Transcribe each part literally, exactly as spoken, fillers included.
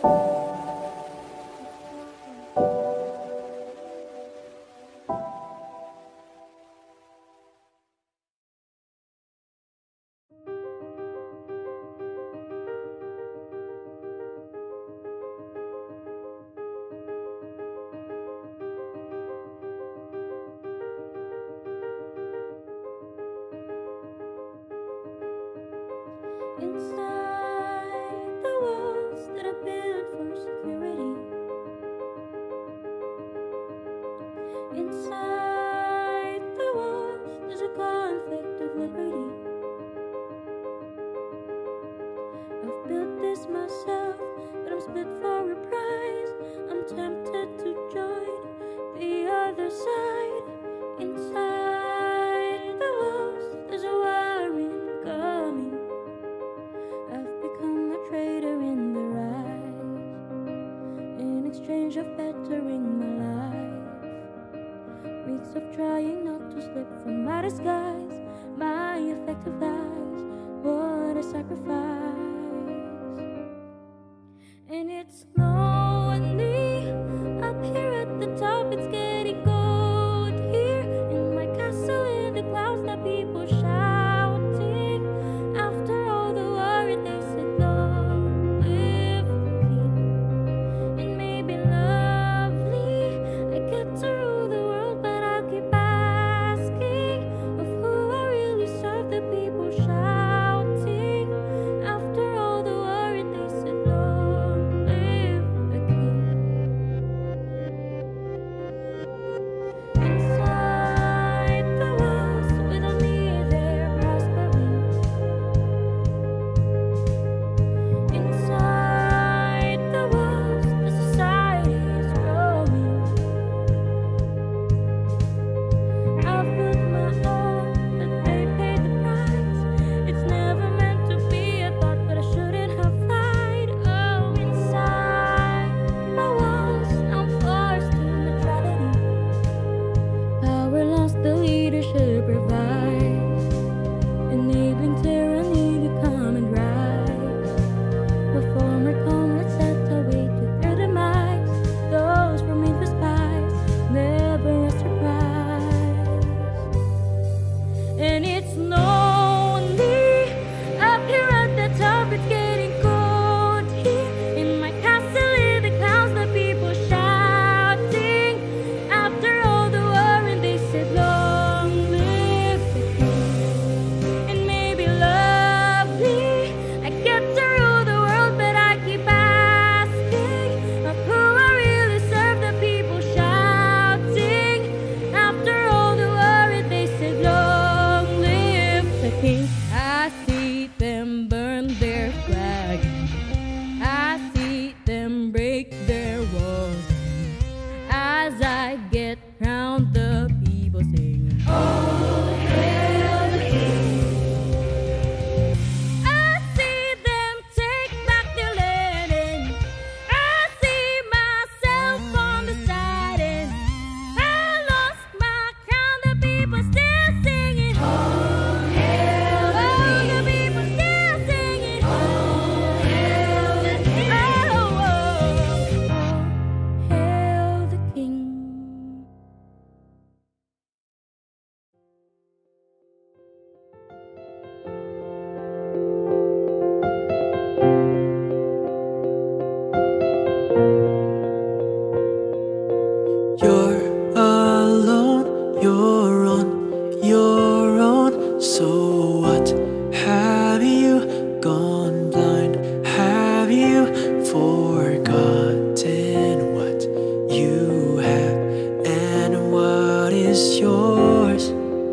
Inside the walls that I built for security, inside the walls there's a conflict of liberty. I've built this myself, but I'm split for a prize. I'm tempted to join the other side. Inside the walls there's a war incoming. I've become a traitor in the rise, in exchange of bettering my life. Weeks of trying not to slip from my disguise, my effective lies, what a sacrifice. And it's lonely up here at the top, it's getting cold here in my castle in the clouds, that people shouting. After all the worry they said, long live the king. It may be lovely, I get to rule the world, but I'll keep asking of who I really serve, the people shouting. After all the worry they said, long live the king. Inside the walls, without me they're prospering. Inside the walls, the society is growing. I've built my own, but they paid the price. It's never meant to be a thought, but I shouldn't have lied. Oh, inside my walls, I'm forced to neutrality. Power lost, the leadership revives, enabling tyranny to come and rise. The former comrades set away to their demise. Those remain for spies, never a surprise. And it's lonely up here at the top, it's getting cold here in my castle in the clouds, the people shouting. After all the worry they said, long live the king. It may be lovely, I get to rule the world, but I keep asking of who I really serve, the people shouting. After all the worry they said, long live the king. I see them burn their flag, I see them break their walls. As I get round, the people sing, oh, hail the king. I see them take back their land, and I see myself on the side, and I lost my crown, the people still singing, oh, hail the king. Oh, the people still singing, oh, hail the king. Oh, oh, oh, hail the king. You're alone, you're on your own. So what? Have you gone blind? Have you forgotten what you have and what is yours?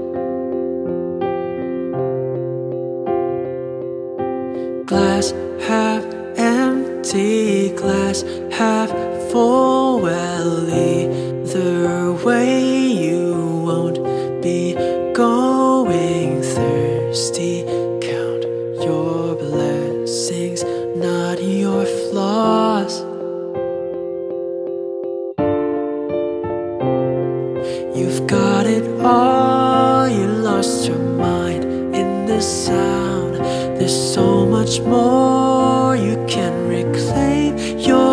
Glass half empty, glass half full. Well, either way you won't be going thirsty. Count your blessings, not your flaws. You've got it all, you lost your mind in the sound. There's so much more you can reclaim your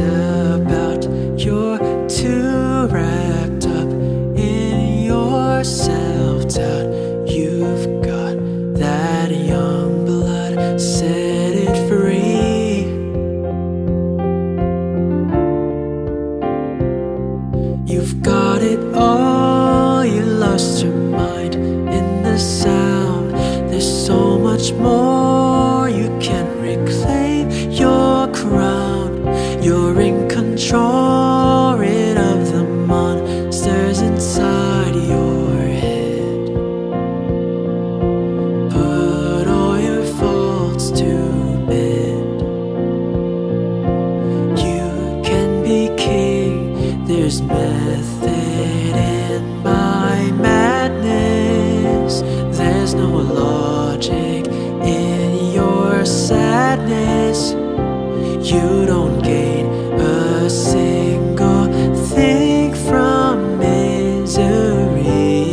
about. You're too wrapped up in your self-doubt. You've got that young blood, set it free. You've got it all, you lost your mind in the sound. There's so much more, you can reclaim your crown. You're in control, rid of the monsters inside your head. Put all your faults to bed. You can be king, there's method in my madness. There's no logic in your sadness. You don't gain a single thing from misery.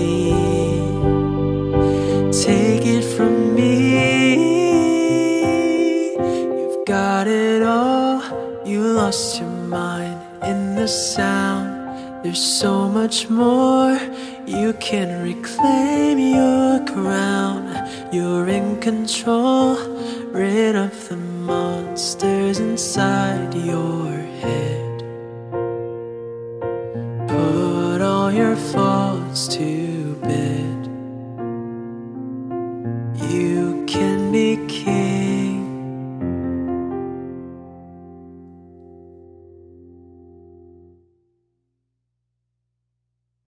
Take it from me. You've got it all, you lost your mind in the sound. There's so much more, you can reclaim your crown. You're in control, rid of the monsters inside your head.